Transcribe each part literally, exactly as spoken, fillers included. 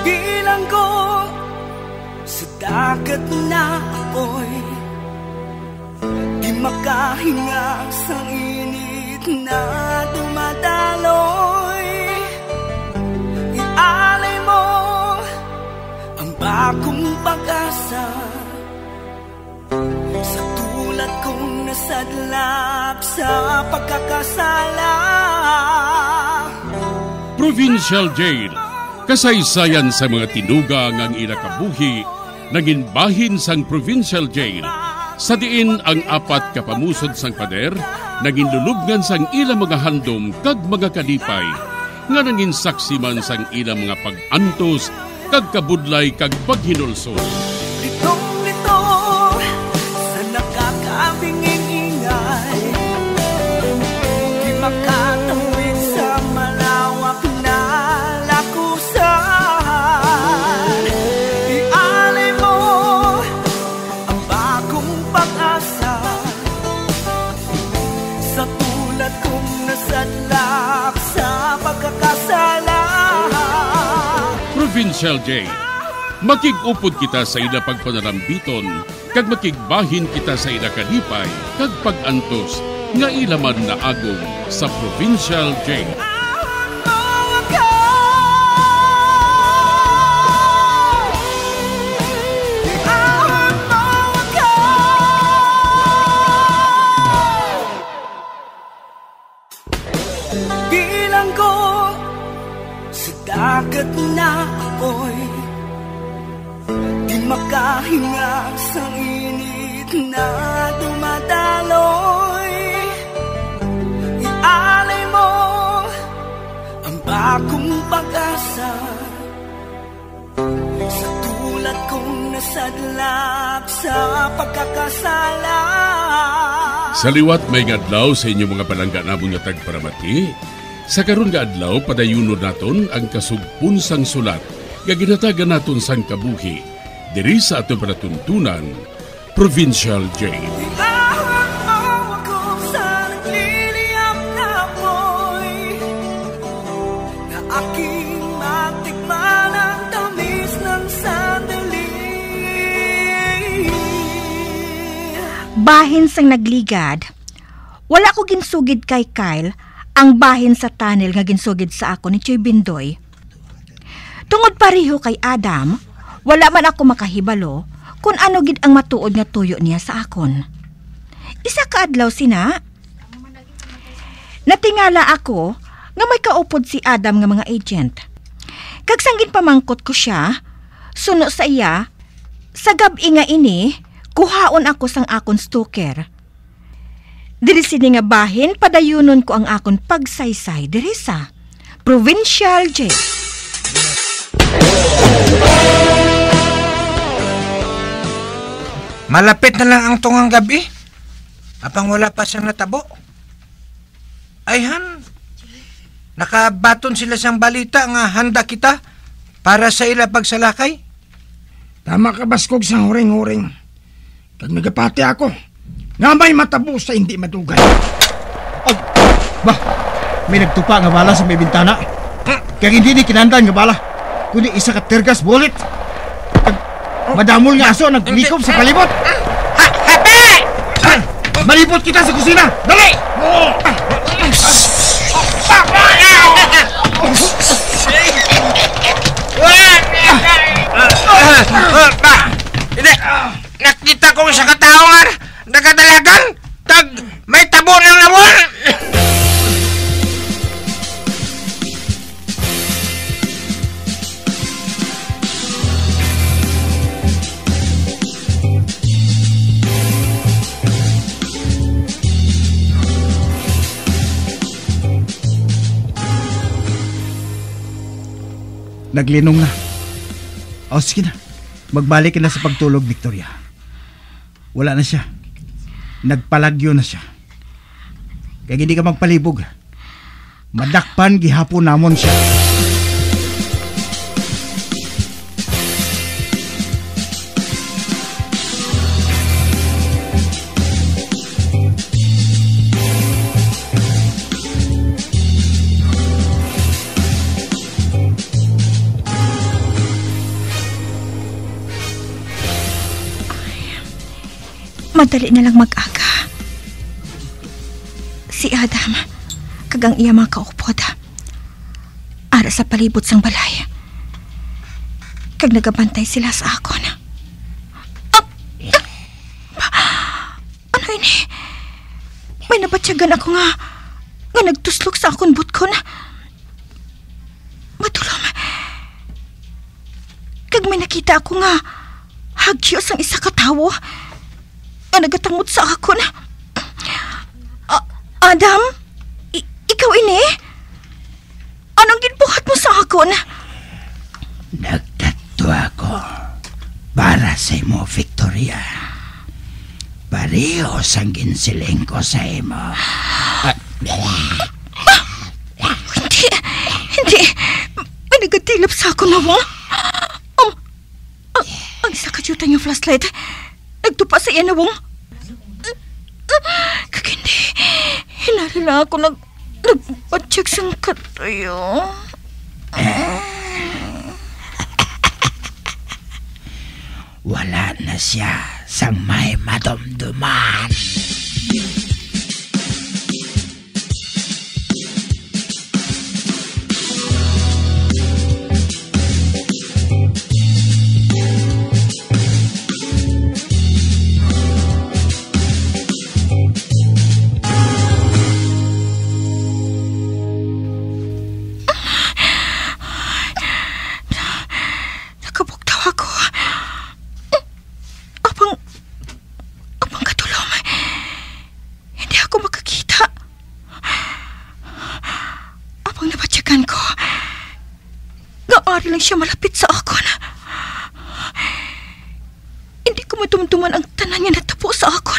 Bilanggo sa dagat na apoy, di makahinga sa init na dumadaloy. Ialay mo ang bagong pag-asa sa tulad kong nasadlap sa pagkakasala. Provincial Jail, kasaysayan sa mga tinugang ang inakabuhi, naging bahin sang Provincial Jail. Sa diin ang apat kapamusod sang pader, naging lulubngan sang ilang mga handom kag mga kalipay, nga naging saksi man sang ilang mga pag-antos, kag kabudlay kag paghinulsol. Litong-lito sa nakakabinging ingay, di makatawid sa malawak na lakusan. Ialay mo ang bagong pag-asa sa tulad kong nasadlak sa pagkakasala. Provincial Jail, makig-upod kita sa ila pagpanarambiton, kag makigbahin kita sa ila kalipay, kag pag-antos, nga ilaman na agong sa Provincial Jail. Bilanggo sa dagat na apoy, di makahinga sa init na dumadaloy. Ialay mo ang bagong pag-asa sa tulad kong nasadlak sa pagkakasala. Sa liwat may ngadlaw sa inyong mga palangga namon nga tagparamati. Sa karon nga adlaw padayunon naton ang kasugpon sang sulat nga ginatagan naton sang kabuhi diri sa atong panatuntunan, Provincial Jail. Iahon mo ako sa nagliliyap na apoy, na aking matikman ang tamis ng sandali. Bahin sang nagligad, wala ko ginsugid kay Kyle ang bahin sa tunnel nga ginsugid sa ako ni Choy Bindoy. Tungod pareho kay Adam, wala man ako makahibalo kung ano gid ang matuod nga tuyo niya sa akon. Isa ka adlaw sina, natingala ako nga may kaupod si Adam nga mga agent. Kag sanggin pamangkot ko siya, suno sa iya, sa gab-i nga ini, kuhaon ako sang akon stoker. Diri sini nga bahin, padayunon ko ang akon pagsaysay diri sa Provincial Jail. Malapit na lang ang tungang gabi. Apang wala pa siyang natabo. Ayhan, nakabaton sila sang balita nga handa kita para sa ila pagsalakay. Tama ka, Baskog, sa huring-huring. Kag nagapati ako nga may matabo sa hindi madugay. Oh, bah, may nagtupa nga bala sa may bintana. Kaya hindi ni kinandan nga bala, kundi isa ka tergas bullet. Kag madamol nga aso naglikom sa palibot. Ha, hape! Malibot kita sa kusina! Dali! Hindi, nakita ko sa kataongan, nagadalagan, tag may tabo ng namon. Naglinong na. O sige na, magbalik ka na sa pagtulog, Victoria. Wala na siya. Nagpalagyo na siya. Kaya hindi ka magpalibog. Madakpan gihapon namon siya. madali na lang mag-aga. Si Adam, kagang iya mga kaupod, ara sa palibot sang balay. Kag nagabantay sila sa akon. Ah! Ah! Ano ini? May nabatyagan ako nga nga nagtuslok sa akon butkon. Matulom. Kag may nakita ako nga hagyos ang isa ka tawo nga nagatangot sa akon. Ah, Adam? I- ikaw ini? Anong ginbuhat mo sa akon? Nagtato ako para sa imo, Victoria. Pareho sang ginsiling ko sa imo. Ah, hindi, hindi. May nagatilap sa akon na mo. Um, ang, ang isa ka juta yung flashlight. Nagtupa sa iyan na wong. Kag hindi. Hinarila ako nag... nagpacheck sang katayo. Wala na siya sang may madumduman. Nakabugtaw ako. Apang... apang katulong. Hindi ako makakita. Apang nabatyagan ko, gaari lang siya malapit sa akon. Hindi ko matumtuman ang tanan niya natapo sa akon.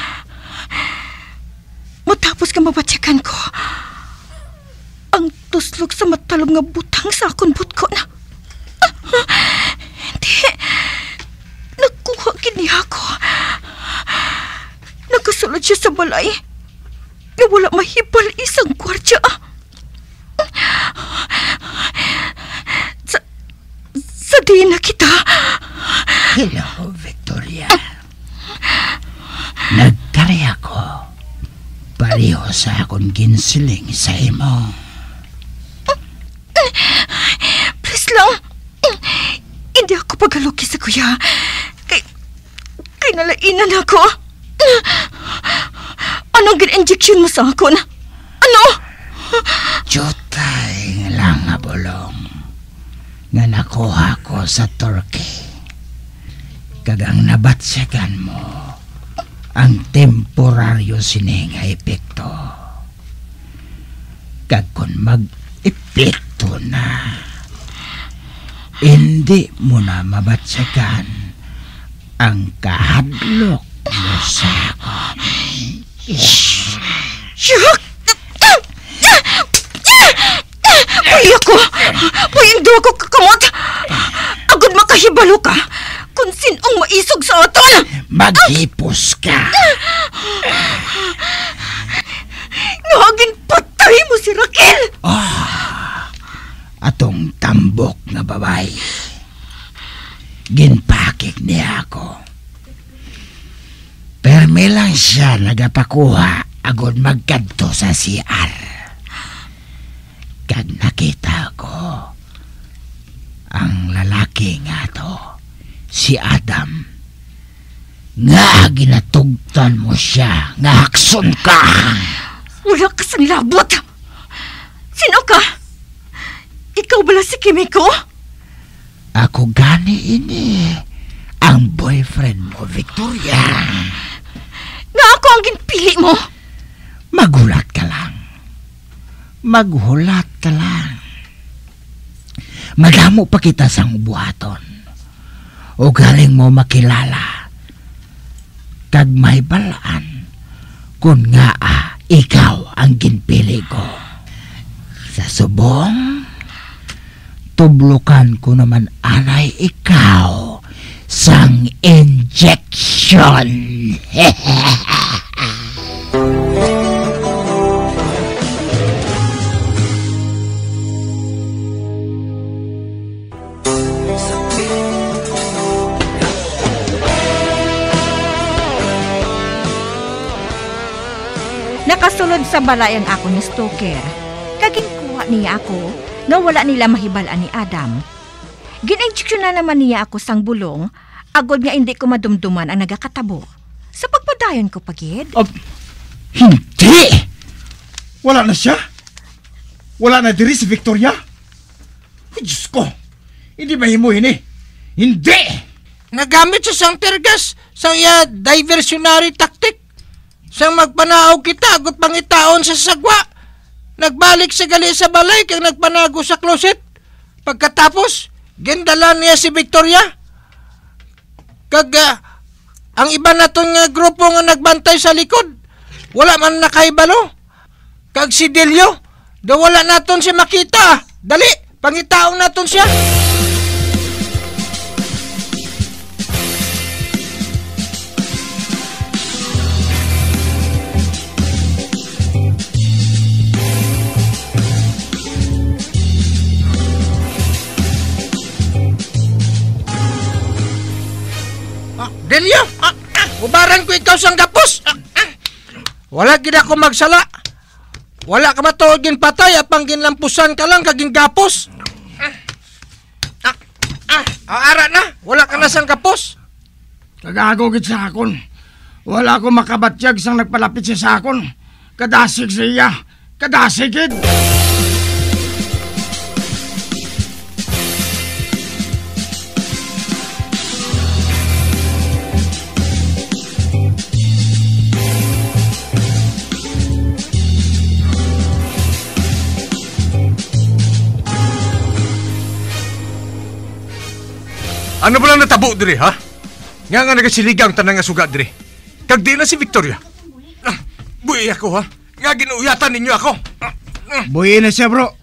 Matapos ka mabatyagan ko, ang tuslog sa matalom nga butang sa akon butkon. Hindi. Nagkuha kini ako. Nakasulod siya sa balay. Nga wala mahibal isang kwartya. Sa... sa di na kita. Hello, Victoria. Nagkari ako. Pareho sa akong ginsiling sa imo. Please lang. Hindi ako pagaluki sa kuya. Kay... kay nalainan ako. Anong gin-injection mo sa akon? Ano? Jutay lang nga bulong nga nakuha ko sa Turkey. Kagang nabatsyagan mo ang temporaryo sining nga epekto. Kag kung mag-epekto na, hindi mo na mabatsyagan ang kahadlok mo sa akon. Shuck! Puy ako! Puy ang duwa ko kakamot! Agad makahibalo ka kung sinong maisog sa aton! Maghipos ka! Ngagin patay mo si Raquel! Ah, atong tambok nga babay. Ginpakik niya ako. Perme lang siya nagapakuha agad magkadto sa C R. Kag nakita ko ang lalaki nga to, si Adam, nga ginatugtan mo siya, nga hakson ka. Wala ka sa nilabot! Sino ka? Ikaw bala si Kimiko? Ako gani ini, ang boyfriend mo, Victoria. Nga ako ang ginpili mo? Magulat ka lang. Maghulat ka lang. Magamo pa kita sang buhaton. O galing mo makilala. Kag may balaan. Kung nga ah, ikaw ang ginpili ko. Sa subong, tublukan ko naman anay ikaw sang injection. Nakasulod sa balay ang ako ni Stoker. Kaging kuha niya ako nga wala nila mahibalaan ni Adam. Gin-injection na naman niya ako sang bulong, agod nga hindi ko madumduman ang nagakatabo. Sa pagpadayon ko pagid. Uh, hindi! Wala na siya? Wala na diri si Victoria? Ay, Diyos ko! Hindi mahimuhin eh! Hindi! Nagamit sa sang tergas sa iya diversionary tactic. Sang magpanaog kita agot pangitaon sa sagwa. Nagbalik sa gali sa balay kag nagpanago sa closet. Pagkatapos, gindalan niya si Victoria. Kag uh, ang iba naton nga grupo nga nagbantay sa likod, wala man nakaibalo. Kag si Delio, da wala naton si makita. Dali, pangitaon naton siya. Delio, ah, ah, ubaran ko ikaw sang gapos. Ah, ah. Wala gid ako magsala. Wala ka matuod gin patay apang ginlampusan ka lang kaging gapos. Ah, ah, ah, ah, ara na, wala ka na sang gapos. Kagago gid sa akon. Wala ko makabatyag sang nagpalapit siya sa akon. Kadasig siya. Kadasig gid. Ano ba lang natabo diri, ha? Nga nga nagasiligang tanang nga suga diri. Kag di na si Victoria. Ah, buhi ako, ha? Nga ginuuyatan ninyo ako. Ah, ah. Buhi na siya, bro.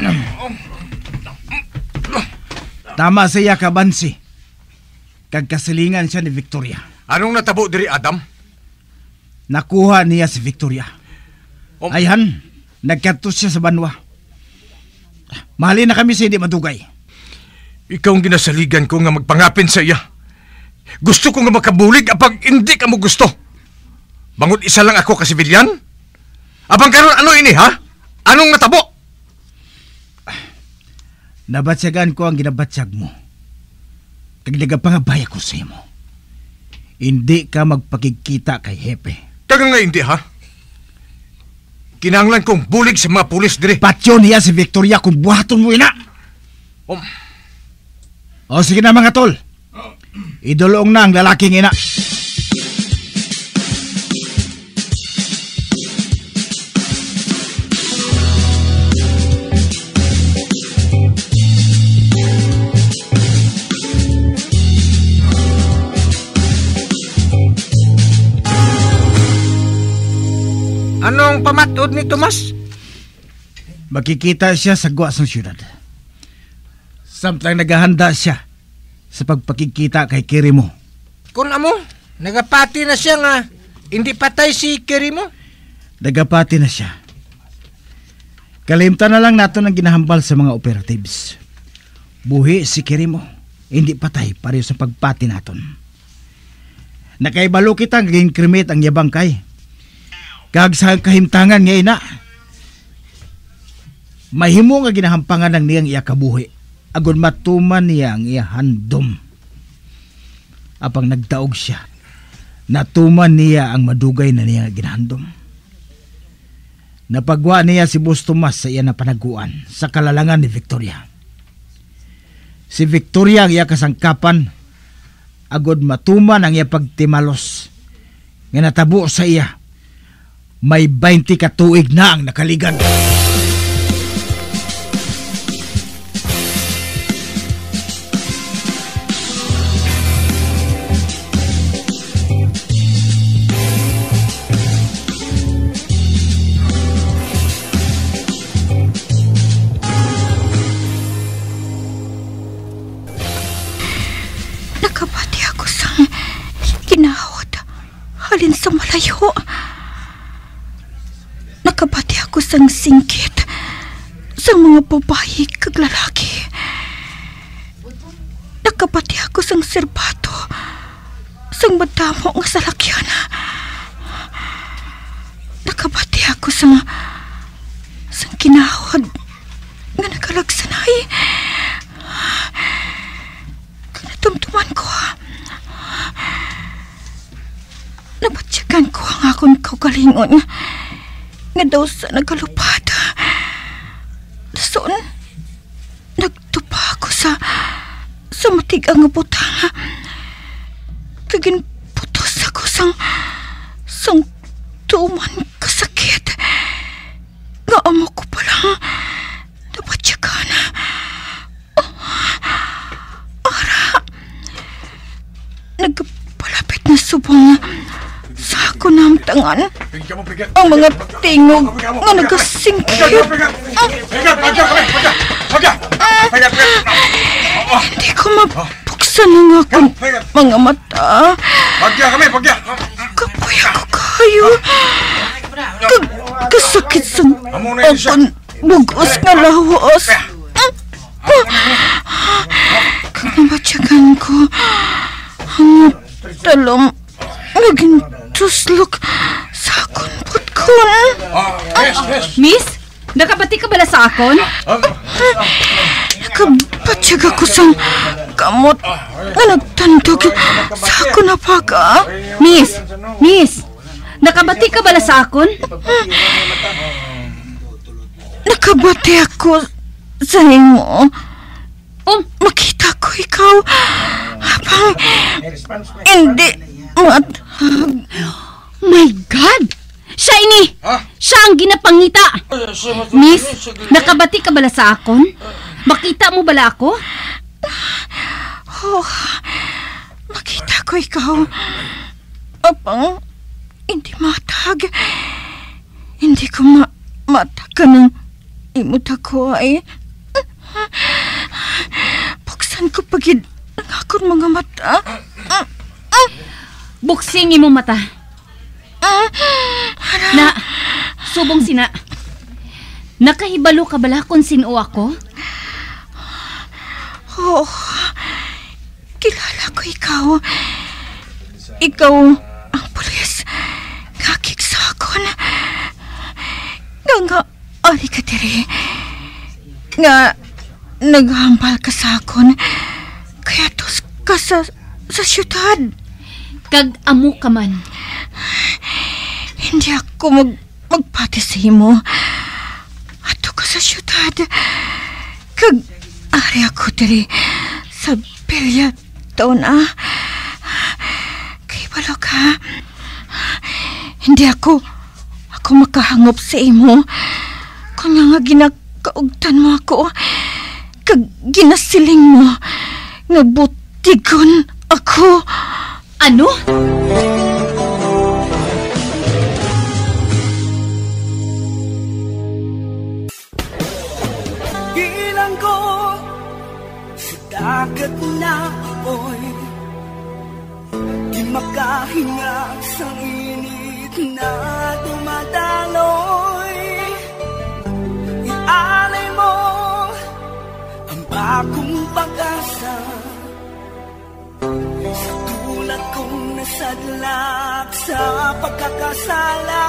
Tama siya kabansi. Kag kasilingan siya ni Victoria. Anong natabo diri, Adam? Nakuha niya si Victoria. Um, Ayhan, nagkatos siya sa banwa. Mahalin na kami sa hindi madugay. Ikaw ang ginasaligan ko nga magpangapin sa iya. Gusto ko nga makabulig apag hindi ka mo gusto. Bangod isa lang ako ka sibilyan? Abang karon ano ini, ha? Anong natabo? Nabatsagan ko ang ginabatsag mo. Kag nagapangabaya ko sa imo. Hindi ka magpakikita kay Hepe. Taga nga hindi, ha? Kinanglan kong bulig sa mga pulis dire. Patyo niya si Victoria kung buhaton mo ina. Um, O sige na mga tol. Idulong na ang lalaking ina. Anong pamatod ni Tomas? Makikita siya sa guwas ng syudad. Samtang naghahanda siya sa pagpakikita kay Kirimo. Kung amo, nagapati na siya nga hindi patay si Kirimo. Nagapati na siya. Kalimtan na lang nato ng ginahambal sa mga operatives. Buhi si Kirimo, hindi patay pareho sa pagpati naton. Nakaibalo kita nga ginkrimit ang yabang kay. Kag sa kahimtangan nga ina. Mahimo nga ginahampangan ng niyang iya kabuhi. Agon matuman niya ang iya handom. Apang nagdaog siya, natuman niya ang madugay na niya ginhandom. Napagwa niya si Boss Tomas sa iya na panaguan sa kalalangan ni Victoria. Si Victoria ang iya kasangkapan, agod matuman ang iya pagtimalos. Nga natabo sa iya, may twenty katuig na ang nakaligan. Nakabati ako sa ginahod. Halin sa malayo. Nakabati ako sang singkit sa mga babae kag lalaki. Nakabati ako sang serbato sang madamo nga salakyan. Nakabati ako sang sang kinahod nga nakalagsanay. Kanatumtuman ko. Nabatsyakan ko ang akong kaugalingon nga daw sa nagalupad. Dason, nagtupa ako sa sa matigang nga butang. Kagin putos ako sang sang tuman kasakit. Nga amo ko palang nabatsyakan. Oh, ara, nagpalapit na subong sa ako namtangan ang mga tingog nga nagasingkit. Hindi ko mabuksan ang akong mga mata. Kapoy ako kayo. Kasakit sa akong bugos nga lawas. Kung nabatsyagan ko ang talong naging tuslok sa akong putkon. Miss, nakabati ka bala sa akon? Nakabatyag ako sa kamot na nagtandog sa akong napaga. Miss, Miss, nakabati ka bala sa akon? Nakabati ako sa imo. Oh, makita ko ikaw habang hindi matag. My God! Siya ini! Siya ang ginapangita! Miss, nakabati ka bala sa akon? Makita mo bala ako? Oh, makita ko ikaw. Apang hindi matag. Hindi ko ma matag ka ng imot ako ay. Buksan ko pagid ang akong mga mata. Buksing imo mata. Na, subong sina. Nakahibalo ka bala kung sino ako? Oh, kilala ko ikaw. Ikaw ang pulis. Kakik sa akon. Nga nga, ari ka diri. Nga, naghambal ka sa akon. Kaya tos ka sa, sa syudad. Kag amo ka man. Hindi ako mag, magpati sa imo. Ato ka sa syudad. Kag ari ako diri sa Bilya taon ah. Kay balo ka. Hindi ako ako makahangop sa imo. Kung nga ginakaugtan mo ako. Kag ginasiling mo nga butigon ako. Ano? Bilang ko sa dagat na apoy, di makahinga sa init na dumadaloy. Ialay mo ang bagong pag-asa sa tulad kong nasadlak sa pagkakasala.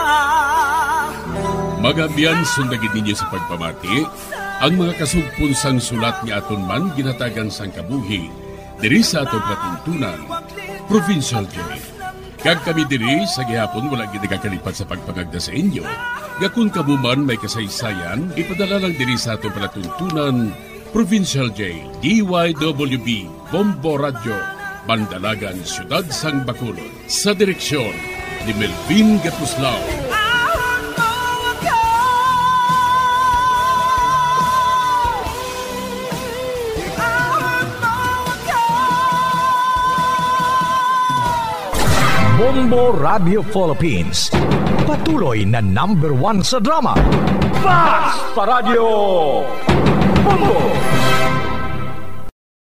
Magabiyan sundagin ninyo sa pagpamati ang mga kasugpon sang sulat ni aton man ginatagan sang kabuhi diri sa atong katuntunan, Provincial Jail. Kag kami diri sa gihapon wala gid nagakalipat sa pagpangagda sa inyo. Gakun kabuman may kasaysayan, ipadala lang diri sa atong palatuntunan, Provincial Jail, D Y W B, Bombo Radio, Bandalagan, Siyudad Sang Bacolod. Sa direksyon ni Melvin Gatuslao. Bombo Radio Philippines. Patuloy na number one sa drama. Basta Radio Bombo!